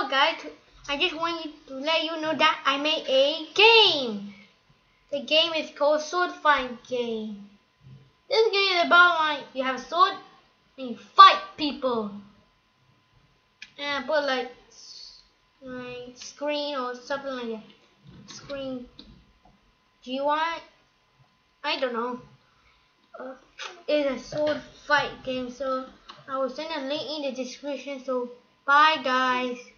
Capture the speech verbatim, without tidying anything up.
all guys, I just want you to let you know that I made a game. The game is called Sword Fight Game. This game is about like you have a sword and you fight people. And I put like like screen or something like that. Screen. Do you want? I don't know. Uh, it's a sword fight game, so I will send a link in the description. So bye guys.